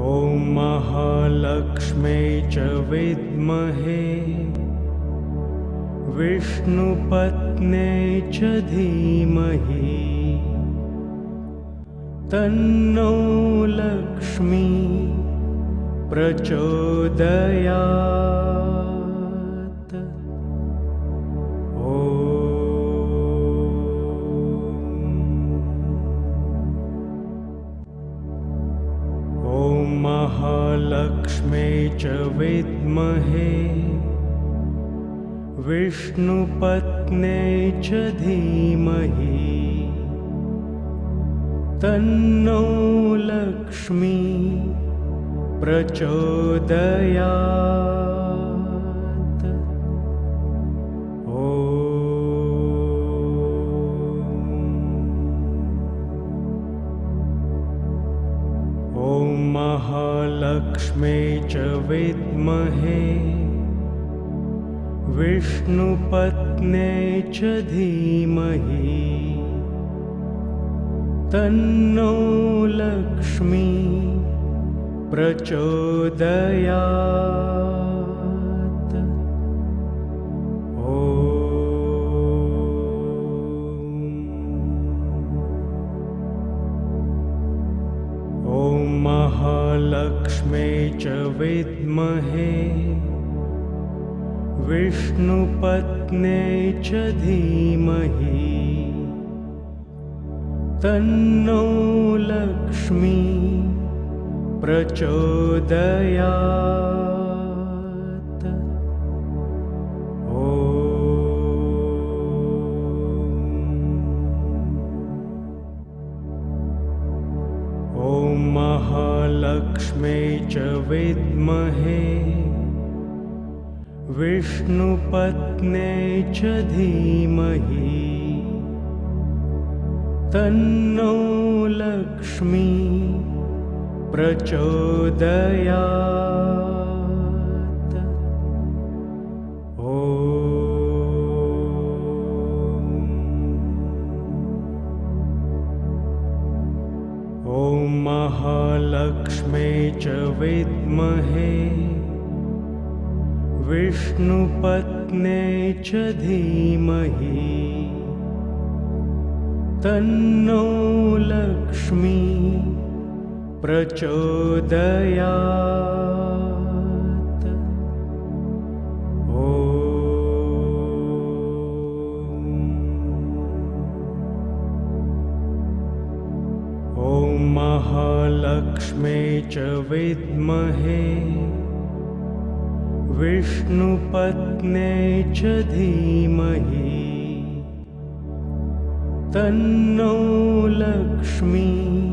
ॐ महालक्ष्म्यै च विद्महे विष्णुपत्न्यै च धीमहि तन्नो लक्ष्मी प्रचोदयात्। ॐ महालक्ष्म्यै च विद्महे विष्णुपत्न्यै च धीमहि तन्नो लक्ष्मी प्रचोदयात्। ॐ महालक्ष्म्यै च विद्महे विष्णुपत्न्यै च धीमहि तन्नो लक्ष्मी प्रचोदयात्। ॐ महालक्ष्म्यै च विद्महे विष्णुपत्न्यै च धीमहि तन्नो लक्ष्मी प्रचोदयात्। ॐ महालक्ष्म्यै च विद्महे विष्णुपत्न्यै च धीमहि तन्नो लक्ष्मी प्रचोदयात्। ॐ महालक्ष्म्यै च विद्महे विष्णुपत्न्यै च धीमहि तन्नो लक्ष्मी प्रचोदयात्। ॐ महालक्ष्म्यै च विद्महे विष्णुपत्न्यै च धीमहि तन्नो लक्ष्मी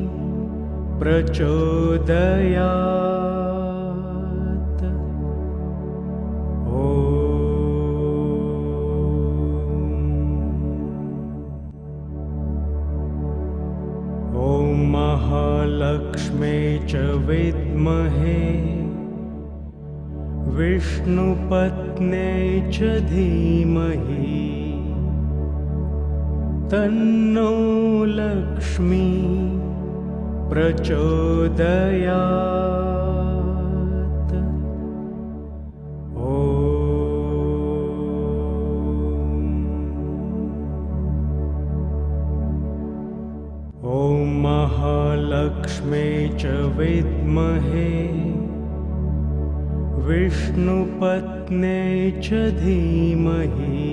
प्रचोदयात्। ॐ महालक्ष्म्यै च विद्महे विष्णुपत्न्यै च धीमहि तन्नो लक्ष्मी प्रचोदयात्। ॐ महालक्ष्म्यै च विद्महे विष्णुपत्न्यै च धीमहि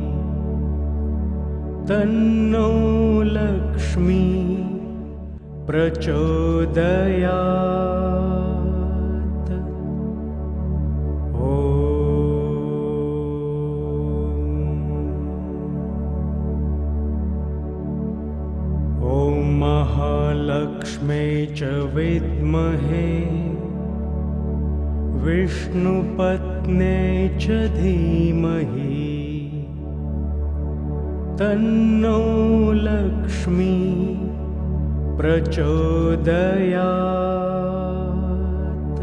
तन्नो लक्ष्मी प्रचोदयात्। ॐ महालक्ष्म्यै च विद्महे विष्णुपत्न्यै च धीमहि तन्नो लक्ष्मी प्रचोदयात्।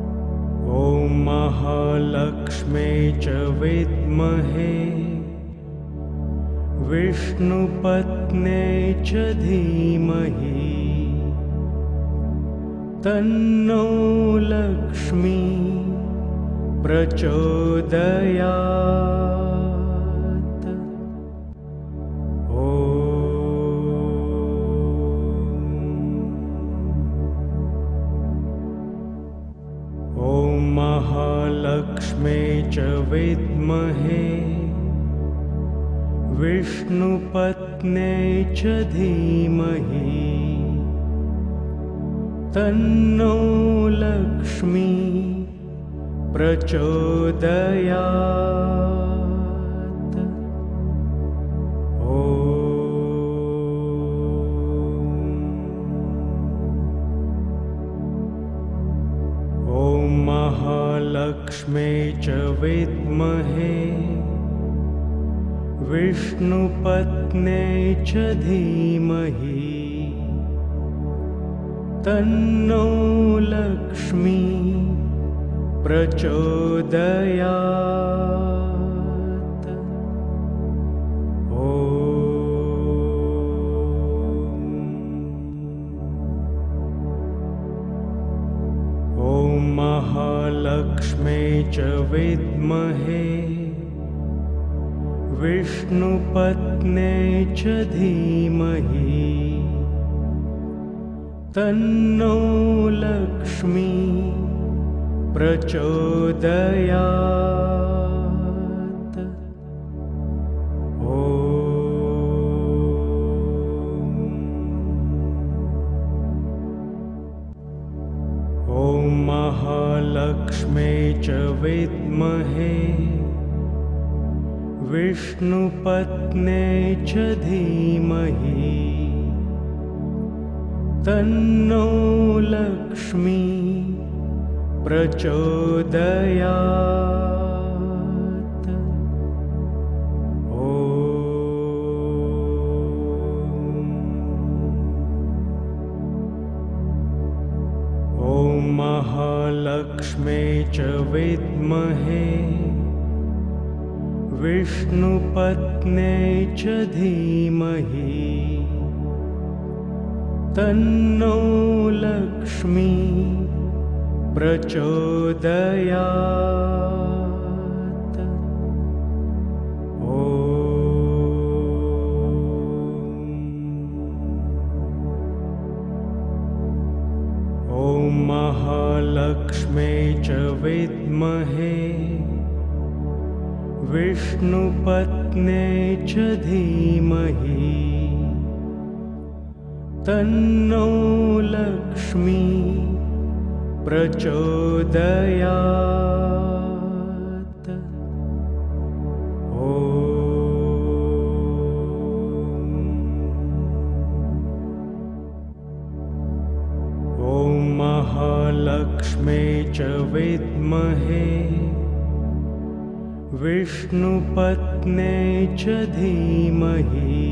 ॐ महालक्ष्म्यै च विद्महे विष्णुपत्न्यै च धीमहि तन्नो लक्ष्मी प्रचोदयात्। ॐ महालक्ष्म्यै च विद्महे विष्णुपत्न्यै च धीमहि तन्नो लक्ष्मी प्रचोदयात्। ॐ महालक्ष्म्यै च विद्महे विष्णुपत्न्यै च धीमहि तन्नो लक्ष्मी प्रचोदयात्। ॐ महालक्ष्म्यै च विद्महे विष्णुपत्न्यै च धीमहि तन्नो लक्ष्मी प्रचोदयात्। ॐ महालक्ष्म्यै च विद्महे विष्णुपत्न्यै च धीमहि तन्नो लक्ष्मी प्रचोदयात्। ॐ महालक्ष्म्यै च विद्महे विष्णुपत्न्यै च धीमहि तन्नो लक्ष्मी प्रचोदयात्। ॐ महालक्ष्म्यै च विद्महे विष्णुपत्न्यै च धीमहि तन्नो लक्ष्मी प्रचोदयात्। ॐ महालक्ष्म्यै च विद्महे विष्णुपत्न्यै च धीमहि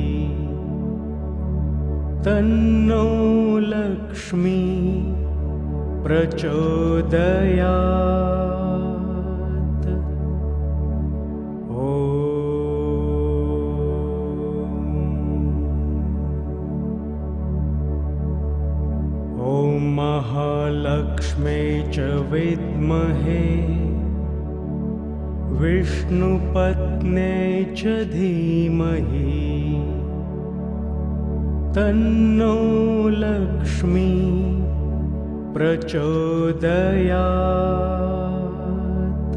तन्नो लक्ष्मी प्रचोदयात्। ॐ महालक्ष्म्यै च विद्महे विष्णुपत्न्यै च धीमहि तन्नो लक्ष्मी प्रचोदयात्।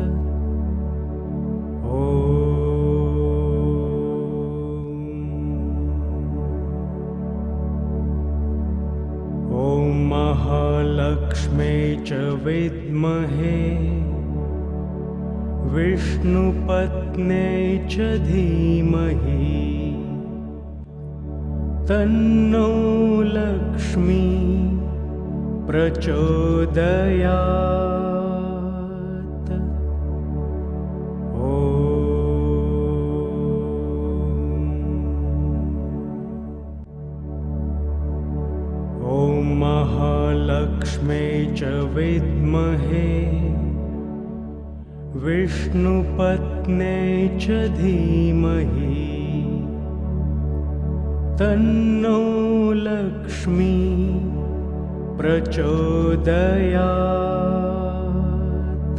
ॐ महालक्ष्म्यै च विद्महे विष्णुपत्न्यै च धीमहि तन्नो लक्ष्मी प्रचोदयात्। ॐ महालक्ष्म्यै च विद्महे विष्णुपत्न्यै च धीमहि तन्नो लक्ष्मी प्रचोदयात्।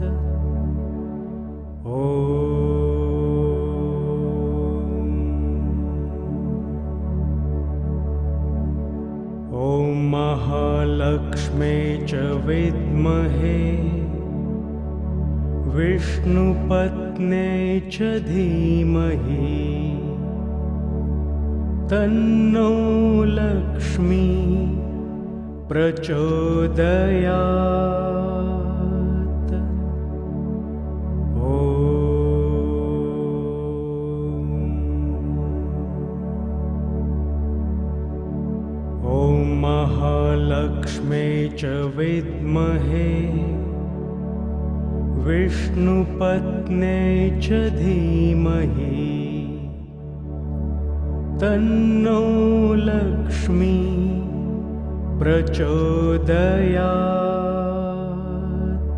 ॐ महालक्ष्म्यै च विद्महे विष्णुपत्न्यै च धीमहि तन्नो लक्ष्मी प्रचोदयात्। ॐ महालक्ष्म्यै च विद्महे विष्णुपत्न्यै च धीमहि तन्नो लक्ष्मी प्रचोदयात्।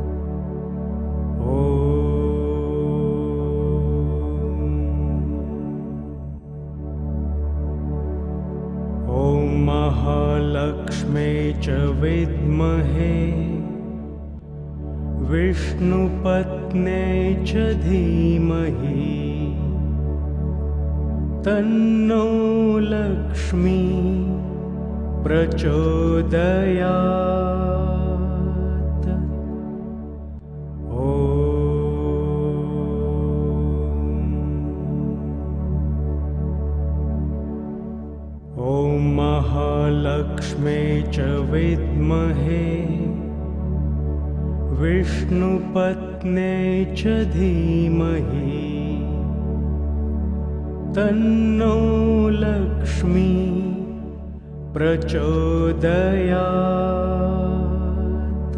ॐ महालक्ष्म्यै च विद्महे विष्णुपत्न्यै च धीमहि तन्नो लक्ष्मी प्रचोदयात्। ॐ महालक्ष्म्यै च विद्महे विष्णुपत्न्यै च धीमहि तन्नो लक्ष्मी प्रचोदयात्।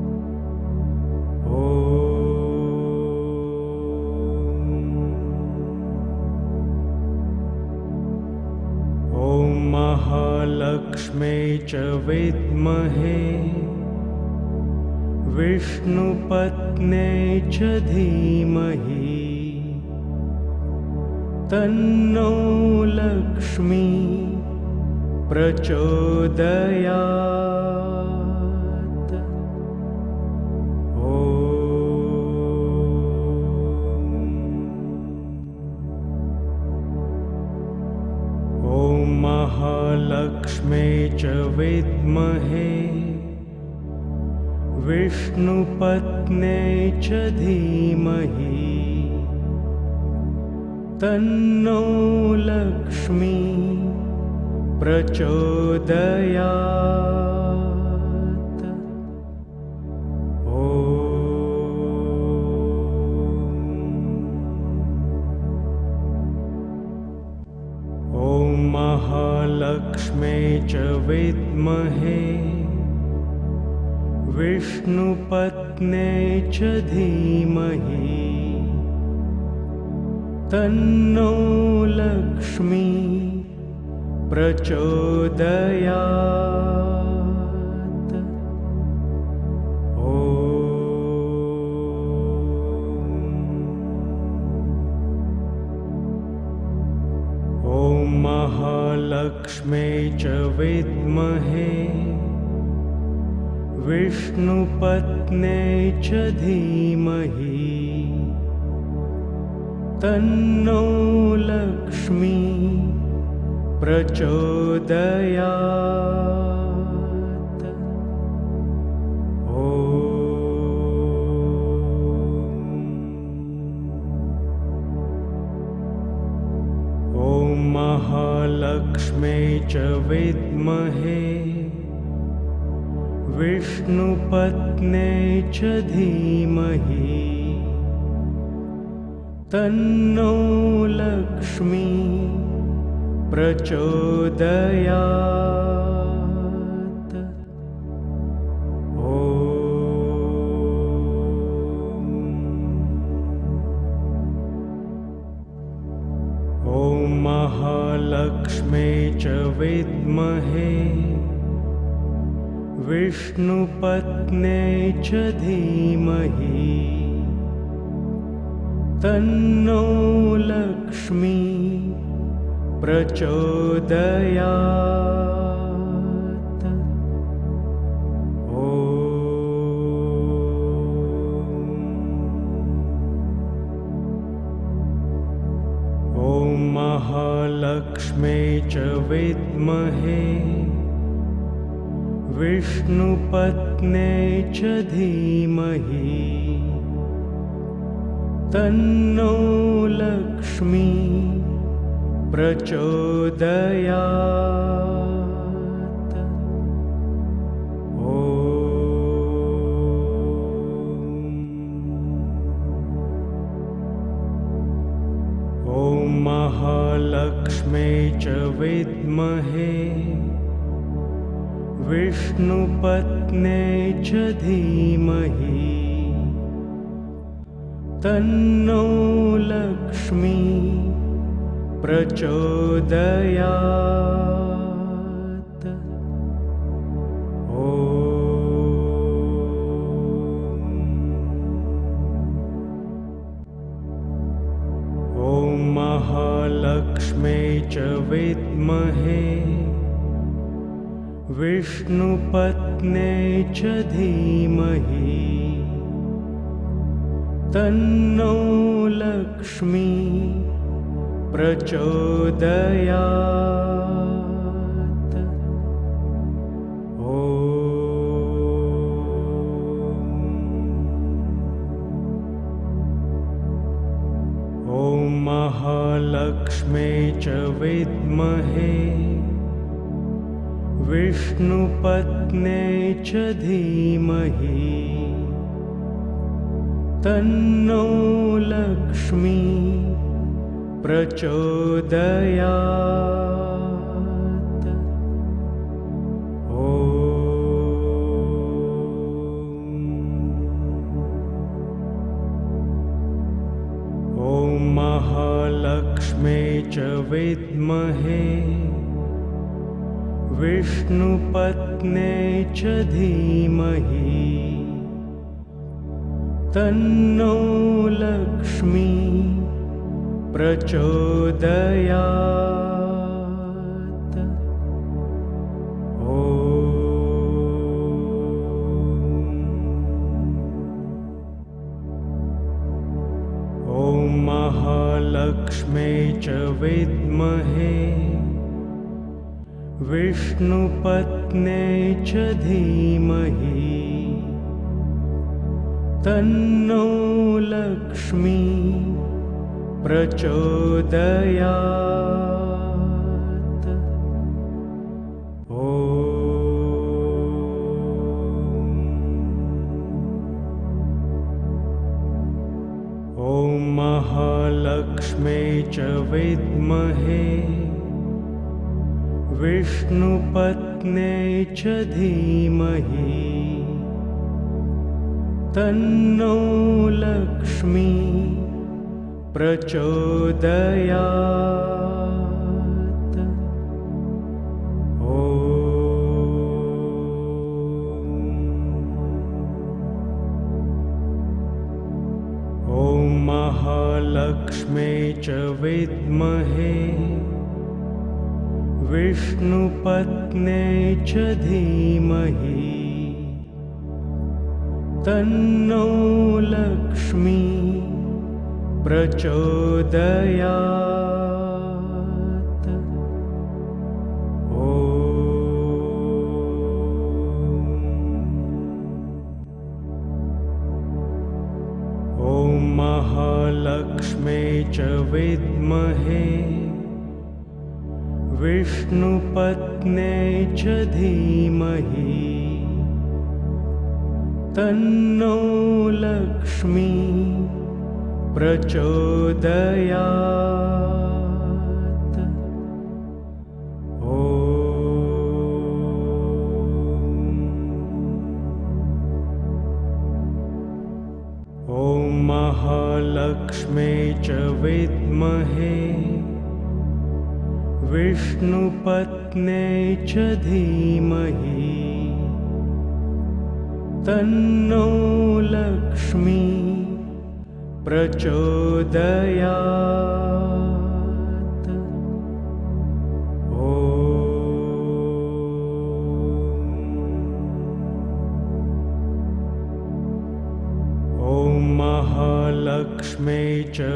ॐ महालक्ष्म्यै च विद्महे विष्णुपत्न्यै च धीमहि तन्नो लक्ष्मी प्रचोदयात्। ॐ महालक्ष्म्यै च विद्महे विष्णुपत्न्यै च धीमहि तन्नो लक्ष्मी प्रचोदयात्। ॐ महालक्ष्म्यै च विद्महे विष्णुपत्न्यै च धीमहि तन्नो लक्ष्मी प्रचोदयात्। ॐ महालक्ष्म्यै च विद्महे विष्णुपत्न्यै च धीमहि तन्नो लक्ष्मी प्रचोदयात्। ॐ महालक्ष्म्यै च विद्महे विष्णुपत्न्यै च धीमहि तन्नो लक्ष्मी प्रचोदयात्। ॐ महालक्ष्म्यै च विद्महे विष्णुपत्न्यै च धीमहि तन्नो लक्ष्मी प्रचोदयात्। ॐ महालक्ष्म्यै च विद्महे विष्णुपत्न्यै च धीमहि तन्नो लक्ष्मी प्रचोदयात्। ॐ महालक्ष्म्यै च विद्महे विष्णुपत्न्यै च धीमहि तन्नो लक्ष्मी प्रचोदयात्। ॐ महालक्ष्म्यै च विद्महे विष्णुपत्न्यै च धीमहि तन्नो लक्ष्मी प्रचोदयात्। ॐ महालक्ष्म्यै च विद्महे विष्णुपत्न्यै च धीमहि तन्नो लक्ष्मी प्रचोदयात्। ॐ महालक्ष्म्यै च विद्महे विष्णुपत्न्यै च धीमहि तन्नो लक्ष्मी प्रचोदयात्। ॐ महालक्ष्म्यै च विद्महे विष्णुपत्न्यै च धीमहि तन्नो लक्ष्मी प्रचोदयात्। ॐ महालक्ष्म्यै च विद्महे विष्णुपत्न्यै च धीमहि तन्नो लक्ष्मी प्रचोदयात्। ॐ महालक्ष्म्यै च विद्महे विष्णुपत्न्यै च धीमहि तन्नो लक्ष्मी प्रचोदयात्। ॐ महालक्ष्म्यै च विद्महे विष्णुपत्न्यै च धीमहि तन्नो लक्ष्मी प्रचोदयात्। ॐ महालक्ष्म्यै च विद्महे विष्णुपत्न्यै च धीमहि तन्नो लक्ष्मी प्रचोदयात्।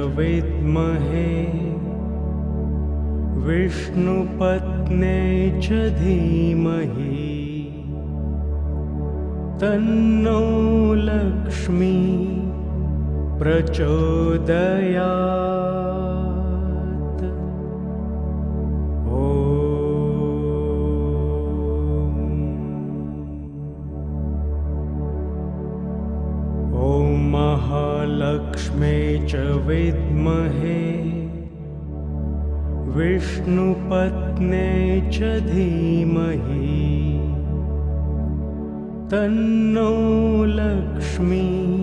विद्महे विष्णुपत्न्यै च धीमहि तन्नो लक्ष्मी प्रचोदयात्। ॐ महालक्ष्म्यै च विद्महे विष्णुपत्न्यै च धीमहि तन्नो लक्ष्मी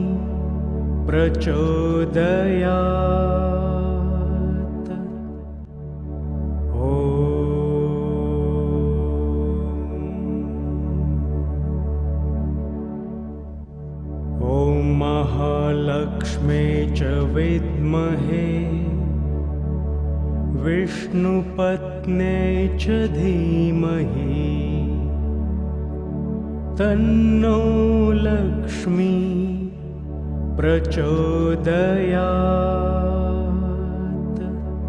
प्रचोदयात्। ॐ महालक्ष्म्यै च विद्महे विष्णुपत्न्यै च धीमहि तन्नो लक्ष्मी प्रचोदयात्।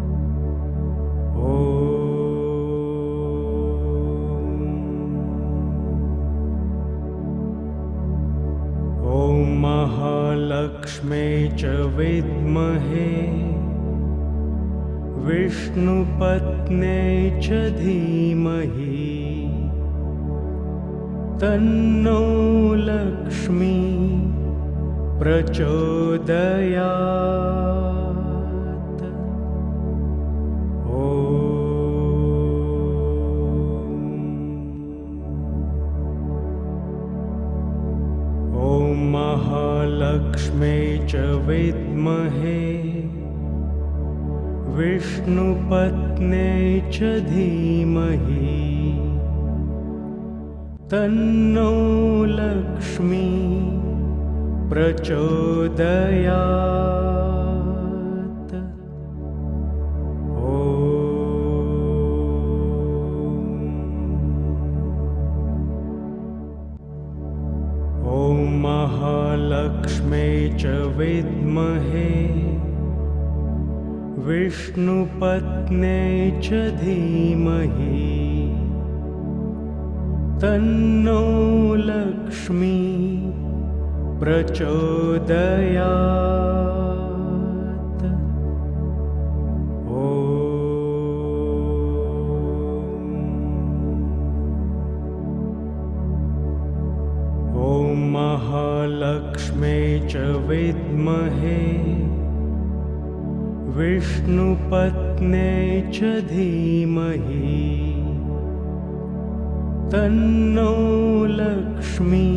ॐ महालक्ष्म्यै च विद्महे विष्णुपत्न्यै च धीमहि तन्नो लक्ष्मी प्रचोदयात्। ॐ महालक्ष्म्यै च विद्महे विष्णुपत्न्यै च धीमहि तन्नो लक्ष्मी प्रचोदयात्। ॐ महालक्ष्म्यै च विद्महे विष्णुपत्न्यै च धीमहि तन्नो लक्ष्मी प्रचोदयात्। ॐ महालक्ष्म्यै च विद्महे विष्णुपत्न्यै च धीमहि तन्नो लक्ष्मी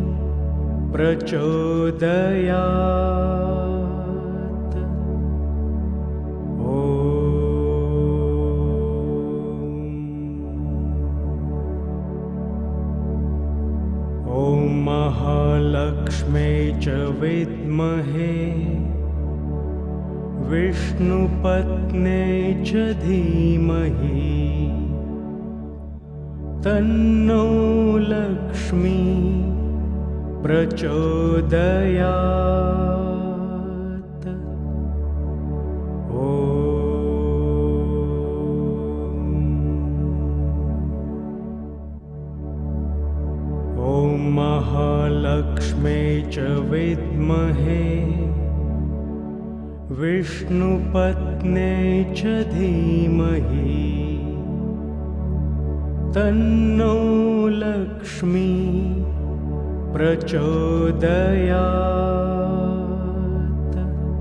प्रचोदयात्। ॐ महालक्ष्म्यै च विद्महे विष्णुपत्न्यै च धीमहि तन्नो लक्ष्मी प्रचोदयात्। ॐ महालक्ष्म्यै च विद्महे विष्णुपत्न्यै च धीमहि तन्नो लक्ष्मी प्रचोदयात्।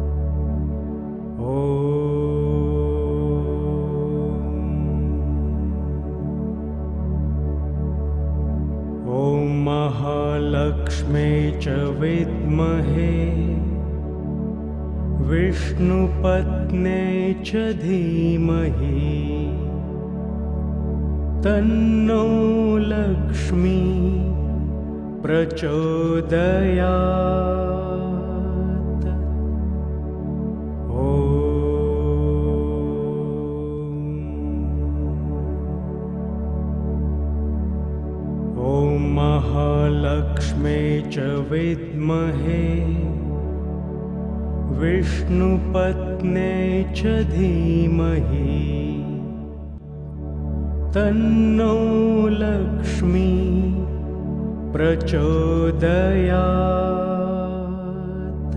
ॐ महालक्ष्म्यै च विद्महे विष्णुपत्न्यै च धीमहि तन्नो लक्ष्मी प्रचोदयात्। ॐ महालक्ष्म्यै च विद्महे विष्णुपत्ने च धीमहि तन्नो लक्ष्मी प्रचोदयात्।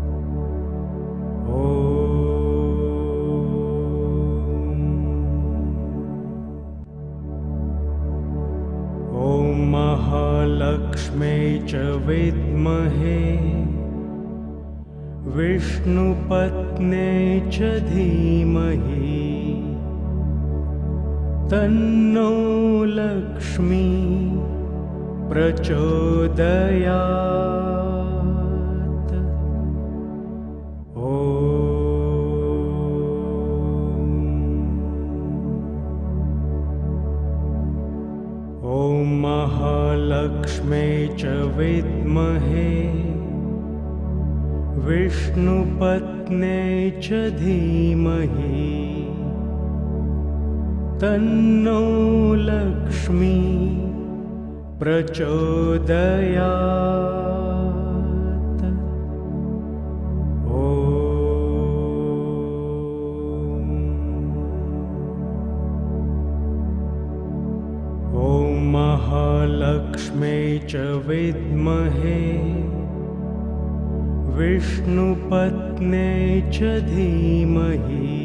ॐ महालक्ष्म्यै च विद्महे विष्णुपत्ने च धीमहि तन्नो लक्ष्मी प्रचोदयात्। ॐ महालक्ष्म्यै च विद्महे विष्णुपत्ने च धीमहि तन्नो लक्ष्मी प्रचोदयात्। ॐ महालक्ष्म्यै च विद्महे विष्णुपत्ने च धीमहि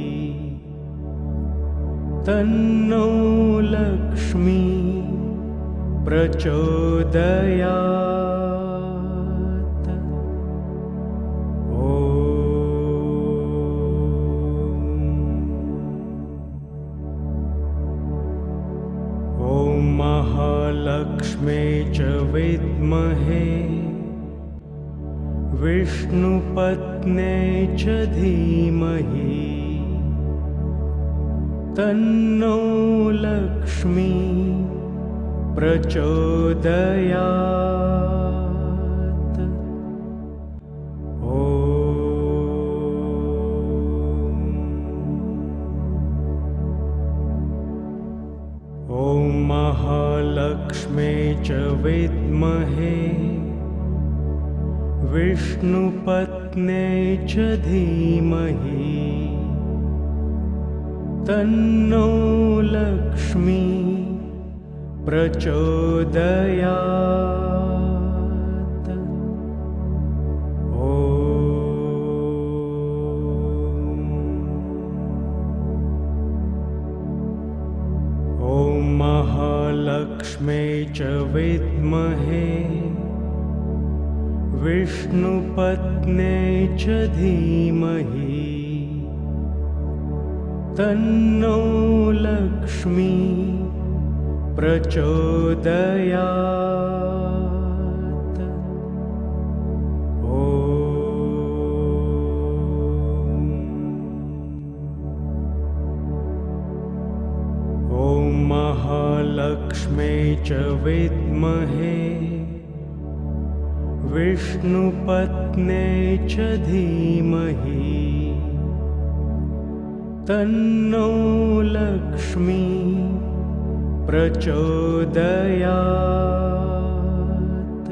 तन्नो लक्ष्मी प्रचोदयात्। ॐ महालक्ष्म्यै च विद्महे विष्णुपत्ने च धीमहि तन्नो लक्ष्मी प्रचोदयात्। ॐ महालक्ष्म्यै च विद्महे विष्णुपत्ने च धीमहि तन्नो लक्ष्मी प्रचोदयात्। ॐ महालक्ष्म्यै च विद्महे विष्णुपत्ने च धीमहि तन्नो लक्ष्मी प्रचोदयात्। ॐ महालक्ष्म्यै च विद्महे विष्णुपत्ने च धीमहि तन्नो लक्ष्मी प्रचोदयात्।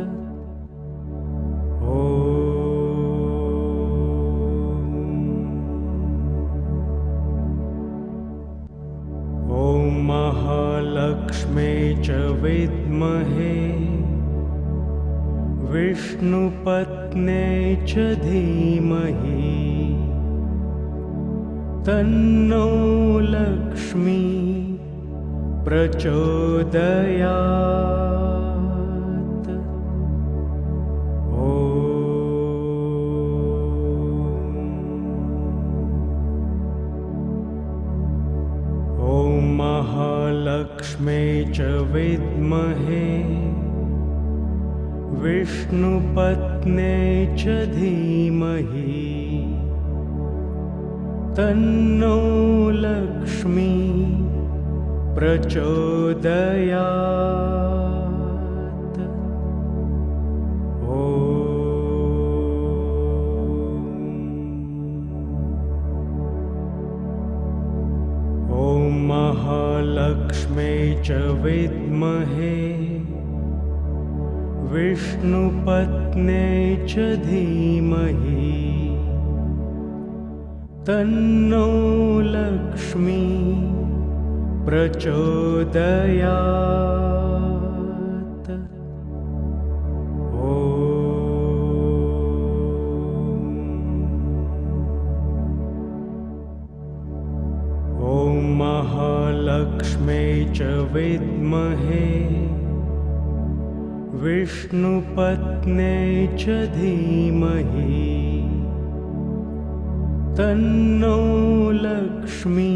ॐ महालक्ष्म्यै च विद्महे विष्णुपत्ने च धीमहि तन्नो लक्ष्मी प्रचोदयात्। ॐ महालक्ष्म्यै च विद्महे विष्णुपत्ने च धीमहि तन्नो लक्ष्मी प्रचोदयात्। ॐ महालक्ष्म्यै च विद्महे विष्णुपत्ने च धीमहि तन्नो लक्ष्मी प्रचोदयात्। ॐ महालक्ष्म्यै च विद्महे विष्णुपत्न्यै च धीमहि तन्नो लक्ष्मी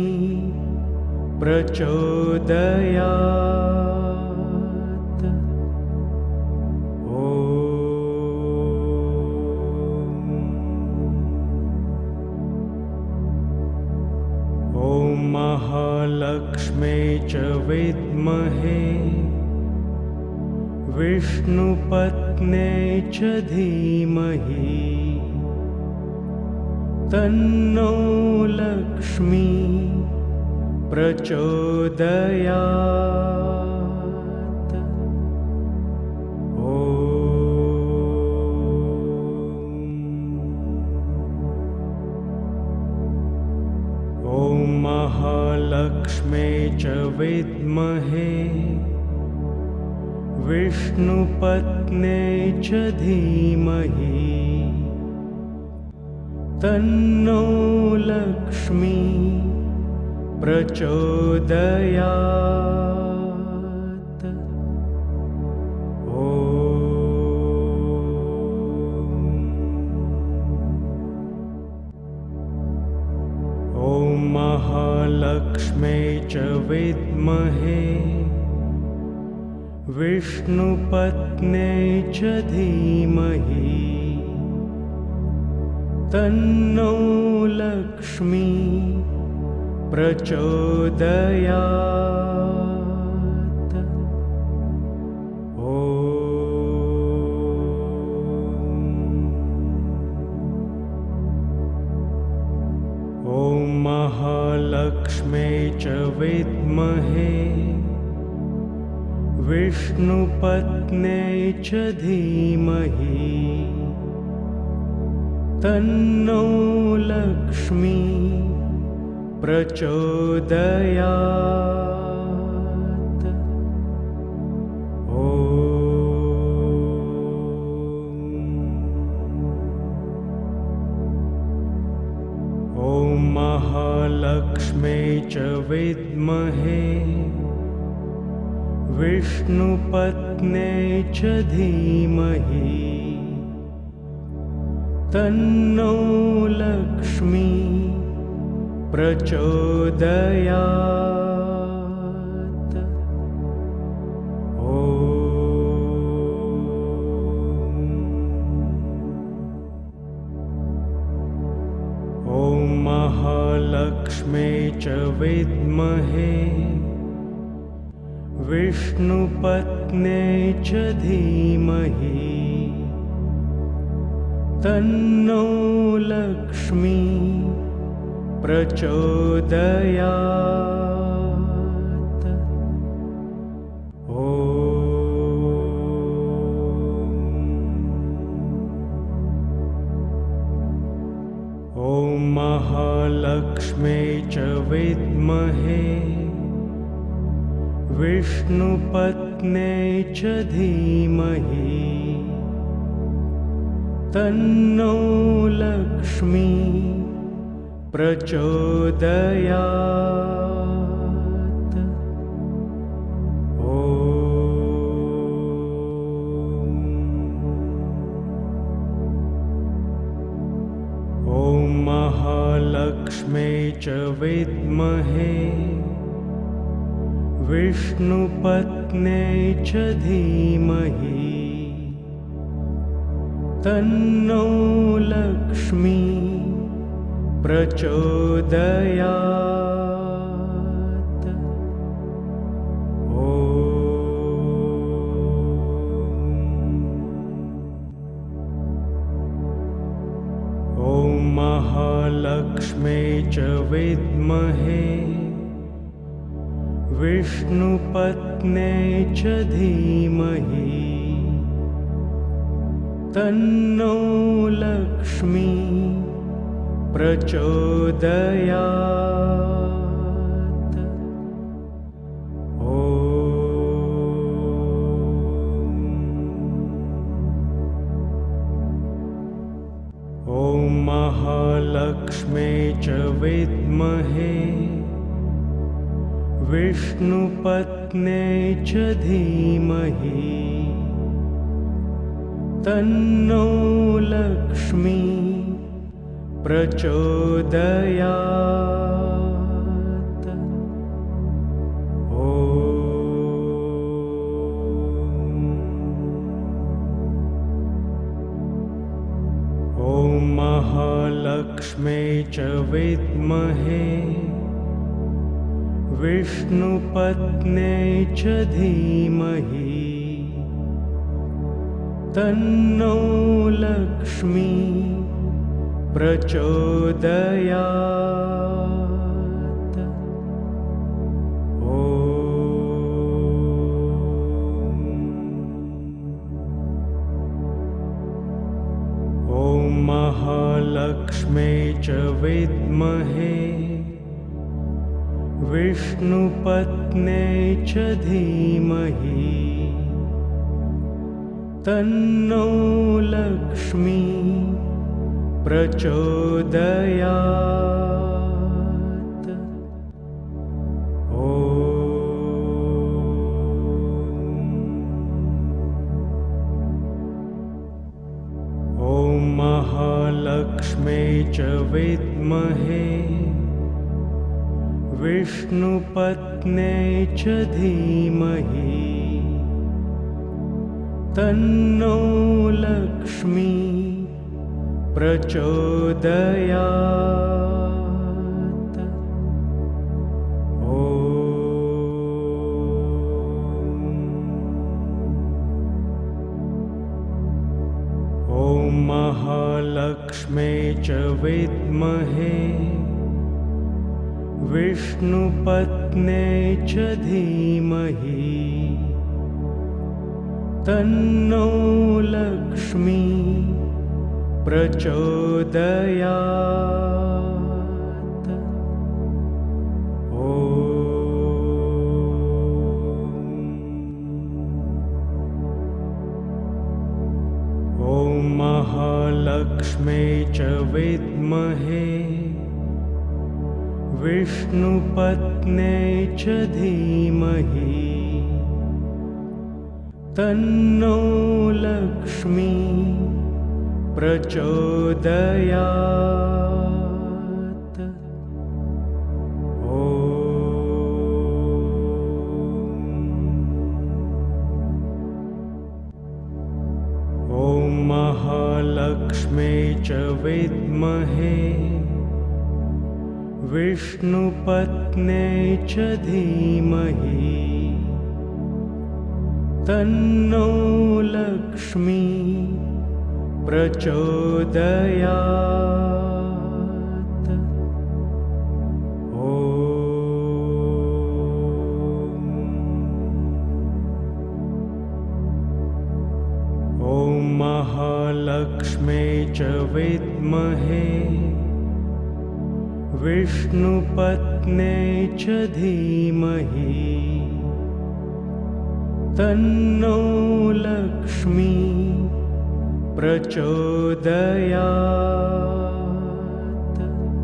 प्रचोदयात्। ॐ महालक्ष्म्यै च विद्महे विष्णुपत्न्यै च धीमहि तन्नो लक्ष्मी प्रचोदयात्। ॐ महालक्ष्म्यै च विद्महे विष्णुपत्न्यै च धीमहि तन्नो लक्ष्मी प्रचोदयात्। ॐ महालक्ष्म्यै च विद्महे विष्णुपत्न्यै च धीमहि तन्नो लक्ष्मी प्रचोदयात्। ॐ महालक्ष्म्यै च विद्महे विष्णुपत्न्यै च धीमहि तन्नो लक्ष्मी प्रचोदयात्। ॐ महालक्ष्म्यै च विद्महे विष्णुपत्न्यै च धीमहि तन्नो लक्ष्मी प्रचोदयात्। ॐ महालक्ष्म्यै च विद्महे विष्णुपत्न्यै च धीमहि तन्नो लक्ष्मी प्रचोदयात्। ॐ महालक्ष्म्यै च विद्महे विष्णुपत्न्यै च धीमहि तन्नो लक्ष्मी प्रचोदयात्। ॐ महालक्ष्म्यै च विद्महे विष्णुपत्न्यै च धीमहि तन्नो लक्ष्मी प्रचोदयात्। ॐ महालक्ष्म्यै च विद्महे विष्णुपत्न्यै च धीमहि तन्नो लक्ष्मी प्रचोदयात्। ॐ महालक्ष्म्यै च विद्महे विष्णुपत्न्यै च धीमहि तन्नो लक्ष्मी प्रचोदयात्। ॐ महालक्ष्म्यै च विद्महे विष्णुपत्न्यै च धीमहि तन्नो लक्ष्मी प्रचोदयात्। ॐ महालक्ष्म्यै च विद्महे विष्णुपत्न्यै च धीमहि तन्नो लक्ष्मी प्रचोदयात्। ॐ महालक्ष्म्यै च विद्महे विष्णुपत्न्यै च धीमहि तन्नो लक्ष्मी प्रचोदयात्। ॐ महालक्ष्म्यै च विद्महे विष्णुपत्न्यै च धीमहि तन्नो लक्ष्मी प्रचोदयात्। ॐ महालक्ष्म्यै च विद्महे विष्णुपत्न्यै च धीमहि तन्नो लक्ष्मी प्रचोदयात्। ॐ महालक्ष्म्यै च विद्महे विष्णुपत्न्यै च धीमहि तन्नो लक्ष्मी प्रचोदयात्। ॐ महालक्ष्म्यै च विद्महे विष्णुपत्न्यै च धीमहि तन्नो लक्ष्मी प्रचोदयात्।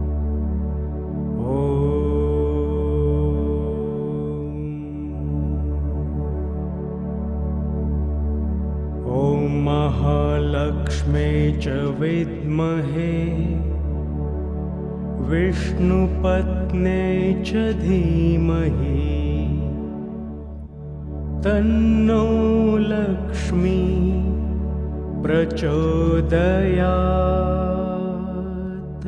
ॐ महालक्ष्म्यै च विद्महे विष्णुपत्न्यै च धीमहि तन्नो लक्ष्मी प्रचोदयात्।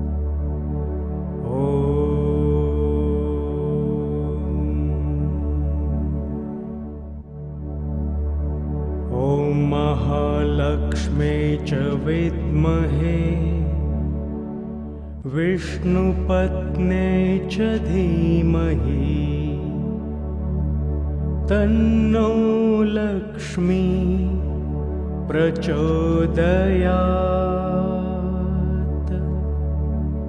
ॐ महालक्ष्म्यै च विद्महे विष्णुपत्न्यै च धीमहि तन्नो लक्ष्मी प्रचोदयात्।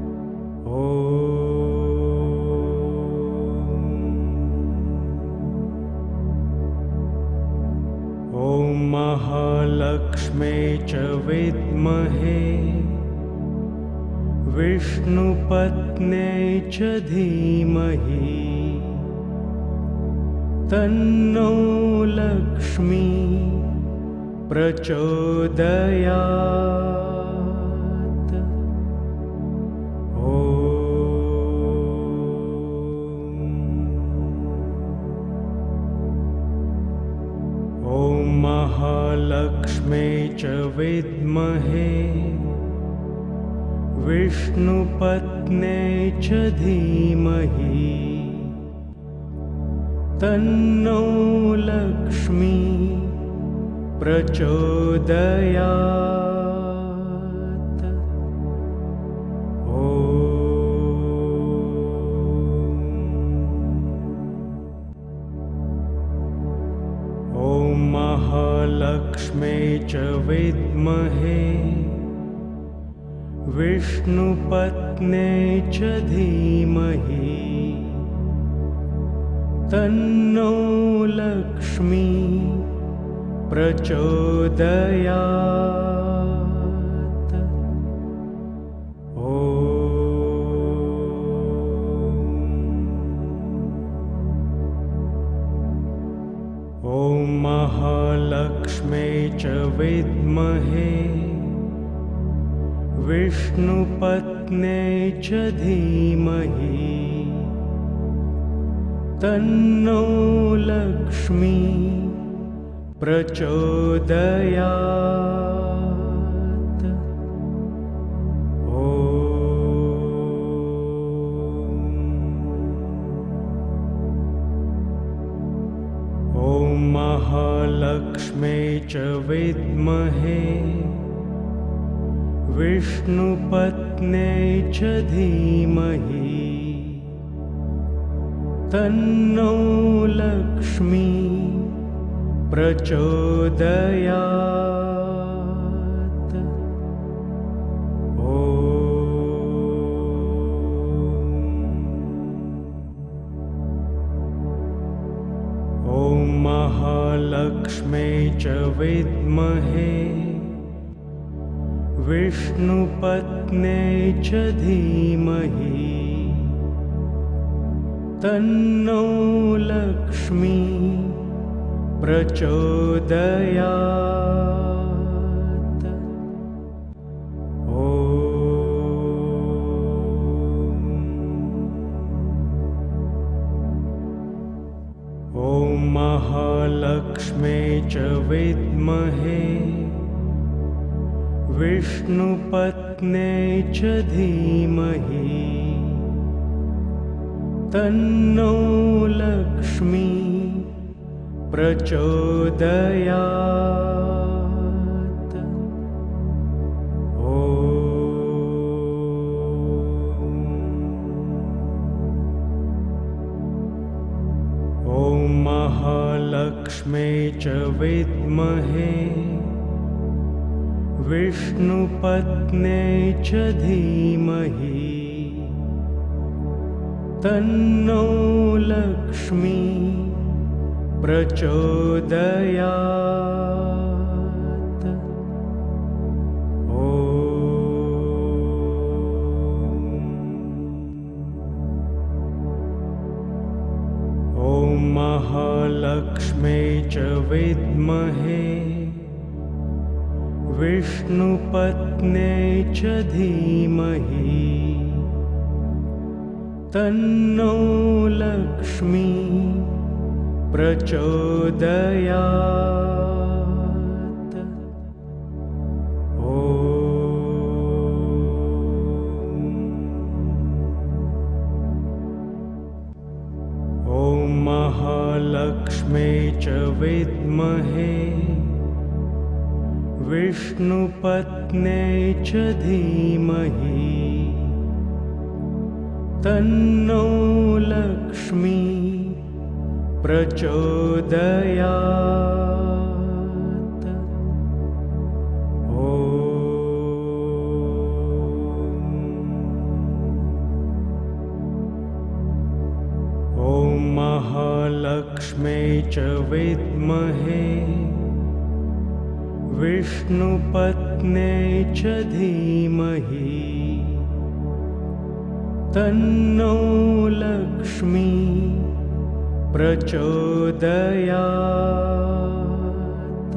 महालक्ष्म्यै च विद्महे विष्णुपत्न्यै च धीमहि तन्नो लक्ष्मी प्रचोदयात्। ॐ महालक्ष्म्यै च विद्महे विष्णुपत्न्यै च धीमहि तन्नो लक्ष्मी प्रचोदयात्। ॐ महालक्ष्म्यै च विद्महे विष्णुपत्न्यै च धीमहि तन्नो लक्ष्मी प्रचोदयात्। ॐ महालक्ष्म्यै च विद्महे विष्णुपत्न्यै च धीमहि तन्नो लक्ष्मी प्रचोदयात्। ॐ महालक्ष्म्यै च विद्महे विष्णुपत्न्यै च धीमहि तन्नो लक्ष्मी प्रचोदयात्। ॐ महालक्ष्म्यै च विद्महे विष्णुपत्न्यै च धीमहि तन्नो लक्ष्मी प्रचोदयात्। ॐ महालक्ष्म्यै च विद्महे विष्णुपत्न्यै च धीमहि तन्नो लक्ष्मी प्रचोदयात्। ॐ महालक्ष्म्यै च विद्महे विष्णुपत्न्यै च धीमहि तन्नो लक्ष्मी प्रचोदयात्। ॐ महालक्ष्म्यै च विद्महे विष्णुपत्न्यै च धीमहि तन्नो लक्ष्मी प्रचोदयात्। ॐ महालक्ष्म्यै च विद्महे विष्णुपत्न्यै च धीमहि तन्नो लक्ष्मी प्रचोदयात्। ॐ महालक्ष्म्यै च विद्महे विष्णुपत्न्यै च धीमहि तन्नो लक्ष्मी प्रचोदयात्।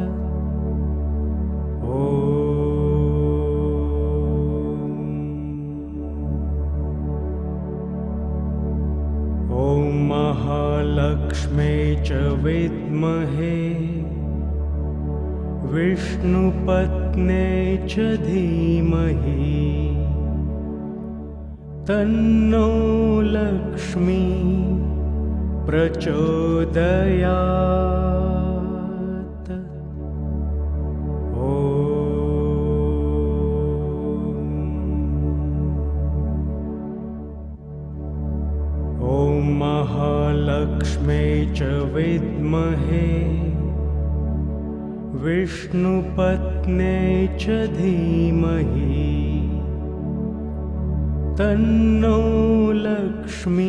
ॐ महालक्ष्म्यै च विद्महे विष्णुपत्न्यै च धीमहि तन्नो लक्ष्मी प्रचोदयात्। ॐ महालक्ष्म्यै च विद्महे विष्णुपत्न्यै च धीमहि तन्नो लक्ष्मी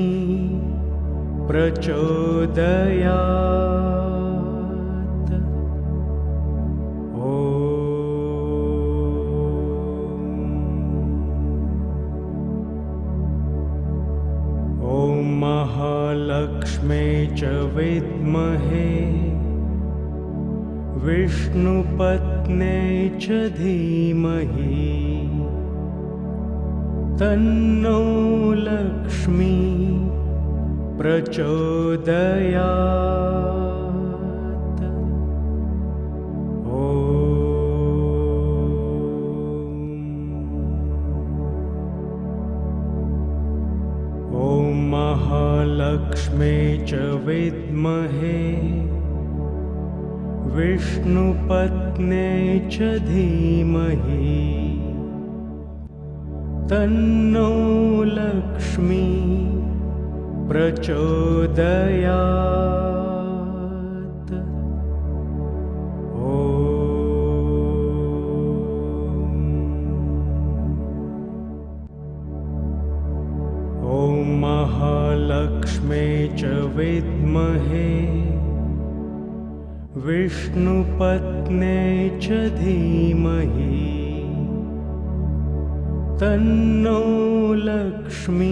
प्रचोदयात्। ॐ महालक्ष्म्यै च विद्महे विष्णुपत्न्यै च धीमहि तन्नो लक्ष्मी प्रचोदयात्। ॐ महालक्ष्म्यै च विद्महे विष्णुपत्न्यै च धीमहि तन्नो लक्ष्मी प्रचोदयात्। ॐ महालक्ष्म्यै च विद्महे विष्णुपत्न्यै च धीमहि तन्नो लक्ष्मी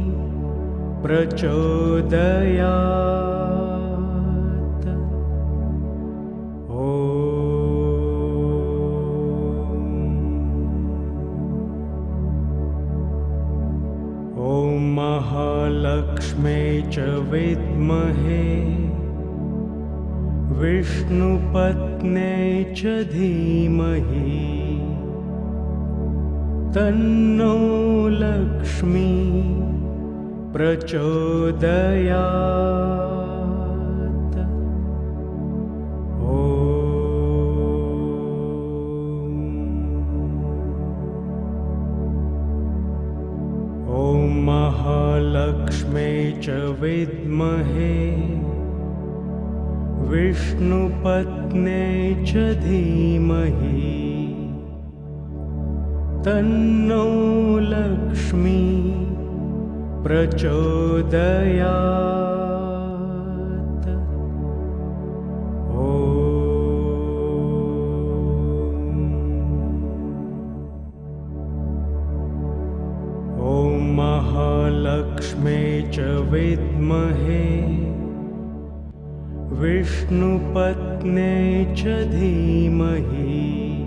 प्रचोदयात्। ॐ महालक्ष्म्यै च विद्महे विष्णुपत्न्यै च धीमहि तन्नो लक्ष्मी प्रचोदयात्। ॐ महालक्ष्म्यै च विद्महे विष्णुपत्न्यै च धीमहि तन्नो लक्ष्मी प्रचोदयात्। ॐ महालक्ष्म्यै च विद्महे विष्णुपत्न्यै च धीमहि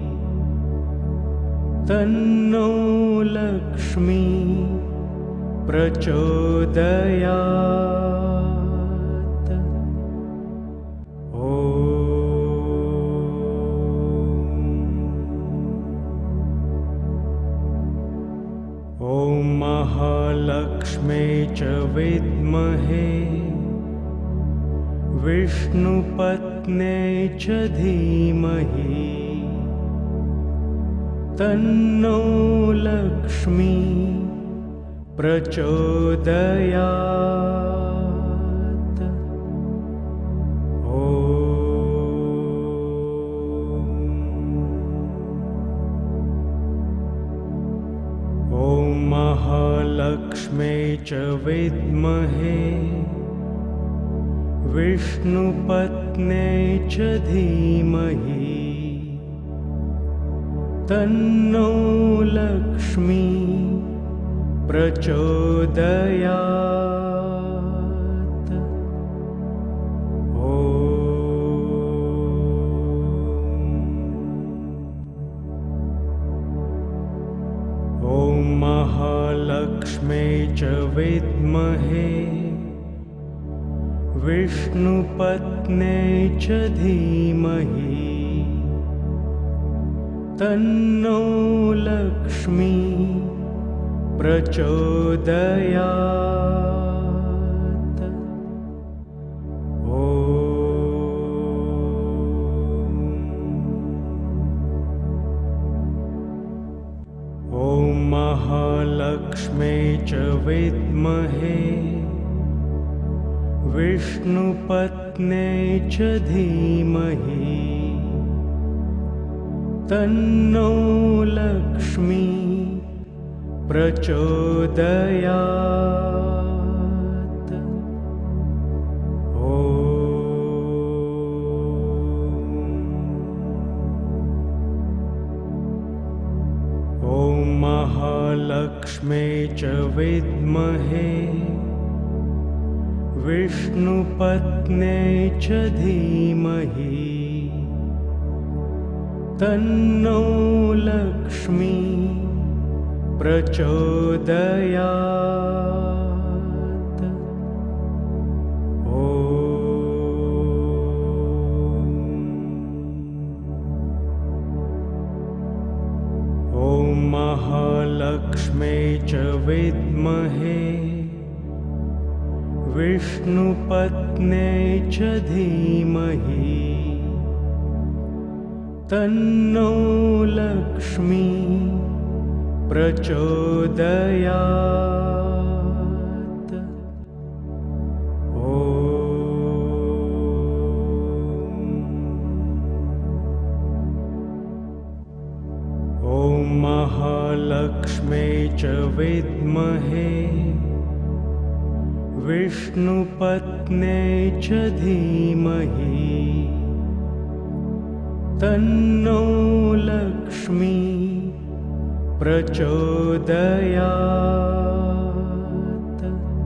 तन्नो लक्ष्मी प्रचोदयात्। ॐ महालक्ष्म्यै च विद्महे विष्णुपत्न्यै च धीमहि तन्नो लक्ष्मी प्रचोदयात्। ॐ महालक्ष्म्यै च विद्महे विष्णुपत्न्यै च धीमहि तन्नो लक्ष्मी प्रचोदयात्। ॐ महालक्ष्म्यै च विद्महे विष्णुपत्न्यै च धीमहि तन्नो लक्ष्मी प्रचोदयात्। ॐ महालक्ष्म्यै च विद्महे विष्णुपत्न्यै च धीमहि तन्नो लक्ष्मी प्रचोदयात्। ॐ महालक्ष्म्यै च विद्महे विष्णुपत्न्यै च धीमहि तन्नो लक्ष्मी प्रचोदयात्। ॐ महालक्ष्म्यै च विद्महे विष्णुपत्न्यै च धीमहि तन्नो लक्ष्मी प्रचोदयात्। ॐ महालक्ष्म्यै च विद्महे विष्णुपत्न्यै च धीमहि तन्नो लक्ष्मी प्रचोदयात्।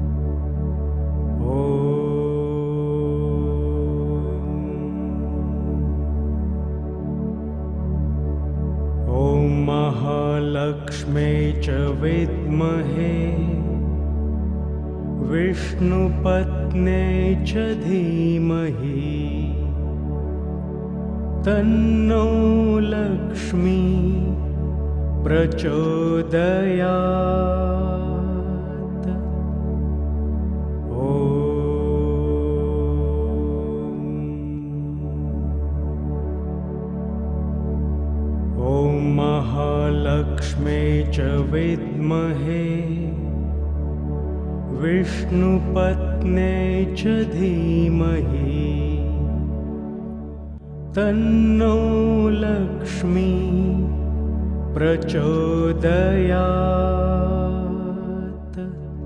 ॐ महालक्ष्म्यै च विद्महे विष्णुपत्न्यै च धीमहि तन्नो लक्ष्मी प्रचोदयात्। ॐ महालक्ष्म्यै च विद्महे विष्णुपत्न्यै च धीमहि तन्नो लक्ष्मी प्रचोदयात्।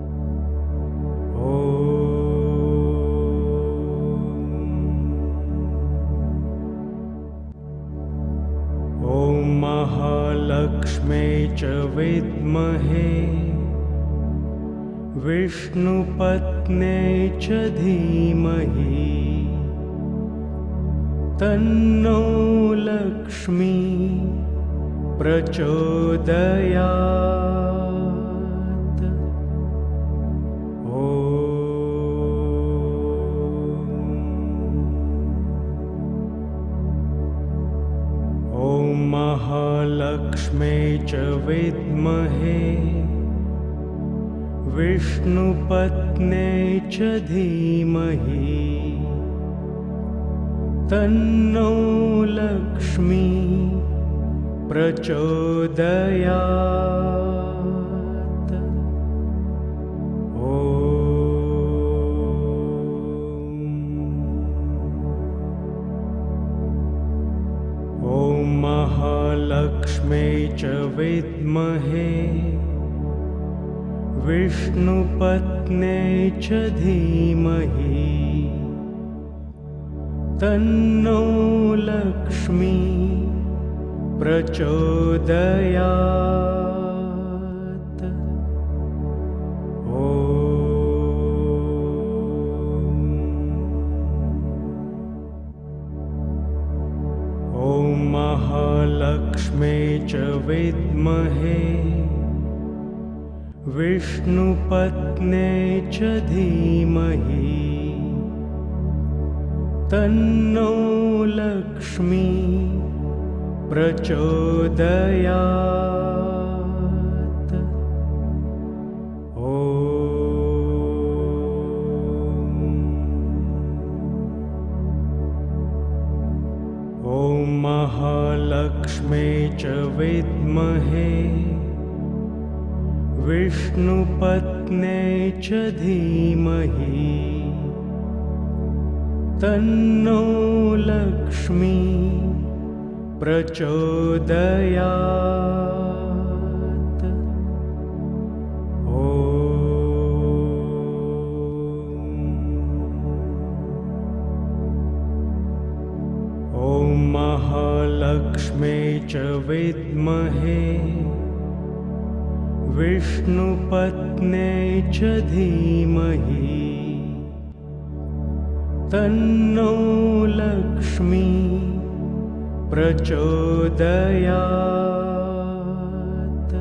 ॐ महालक्ष्म्यै च विद्महे विष्णुपत्न्यै च धीमहि तन्नो लक्ष्मी प्रचोदयात्। ॐ महालक्ष्म्यै च विद्महे विष्णुपत्न्यै च धीमहि तन्नो लक्ष्मी प्रचोदयात्। ॐ महालक्ष्म्यै च विद्महे विष्णुपत्न्यै च धीमहि तन्नो लक्ष्मी प्रचोदयात्। ॐ महालक्ष्म्यै च विद्महे विष्णुपत्न्यै च धीमहि तन्नो लक्ष्मी प्रचोदयात्। ॐ महालक्ष्म्यै च विद्महे विष्णुपत्न्यै च धीमहि तन्नो लक्ष्मी प्रचोदयात्। ॐ महालक्ष्म्यै च विद्महे विष्णुपत्न्यै च धीमहि तन्नो लक्ष्मी प्रचोदयात्।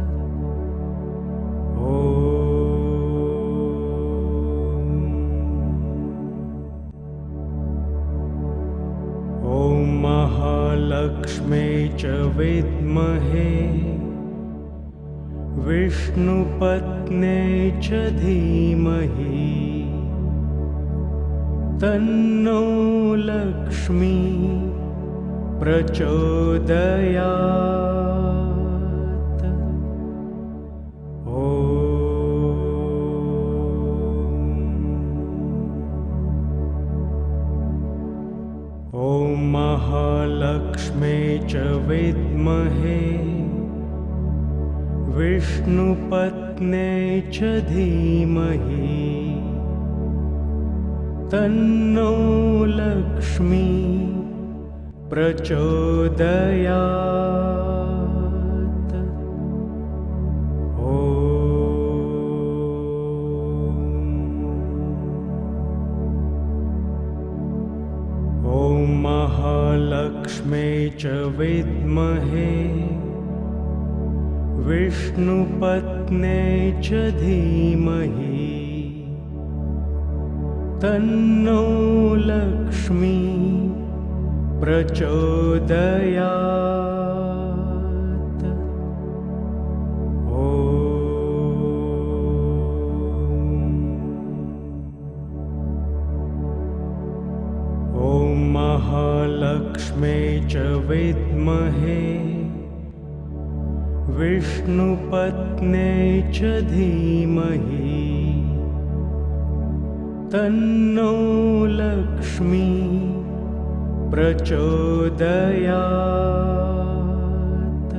ॐ महालक्ष्म्यै च विद्महे विष्णुपत्न्यै च धीमहि तन्नो लक्ष्मी प्रचोदयात्। ॐ महालक्ष्म्यै च विद्महे विष्णुपत्न्यै च धीमहि तन्नो लक्ष्मी प्रचोदयात्। ॐ महालक्ष्म्यै च विद्महे विष्णुपत्न्यै च धीमहि तन्नो लक्ष्मी प्रचोदयात्। ॐ महालक्ष्म्यै च विद्महे विष्णुपत्न्यै च धीमहि तन्नो लक्ष्मी प्रचोदयात्।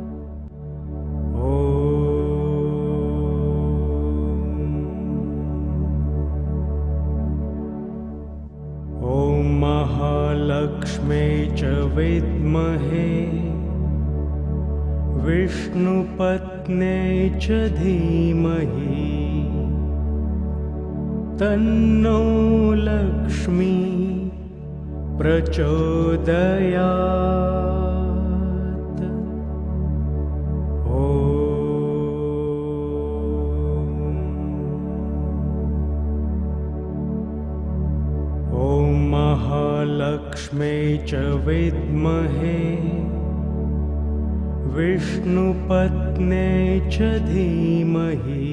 ॐ महालक्ष्म्यै च विद्महे विष्णुपत्न्यै च धीमहि तन्नो लक्ष्मी प्रचोदयात्। ॐ महालक्ष्म्यै च विद्महे विष्णुपत्न्यै च धीमहि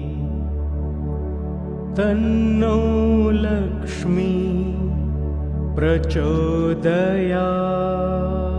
तन्नो लक्ष्मी प्रचोदयात्।